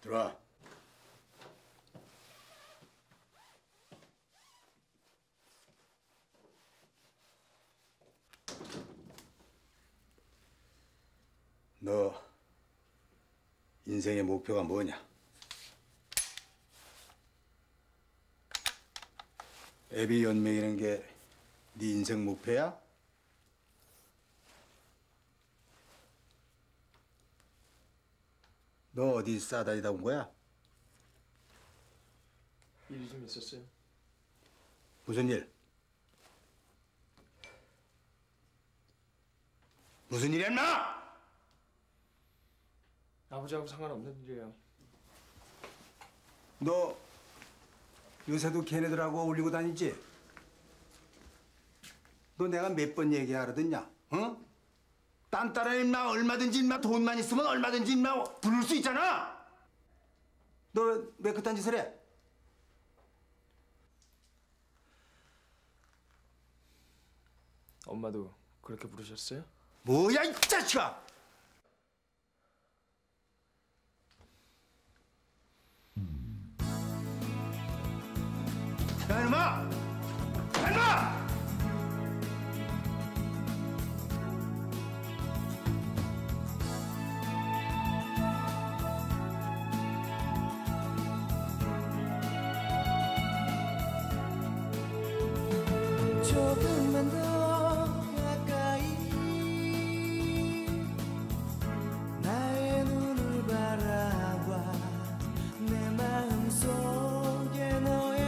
들어와. 너 인생의 목표가 뭐냐? 애비 연맹이라는 게 네 인생 목표야? 너 어디 싸다니다 온 거야? 일이 좀 있었어요. 무슨 일? 무슨 일이야, 인마? 아버지하고 상관없는 일이에요. 너 요새도 걔네들하고 어울리고 다니지? 너 내가 몇 번 얘기하거든요, 어? 딴 딸은 인마 얼마든지 인마 돈만 있으면 얼마든지 인마 부를 수 있잖아. 너 왜 그딴 짓을 해? 엄마도 그렇게 부르셨어요? 뭐야 이 자식아! 야 이놈아! 야 이놈아!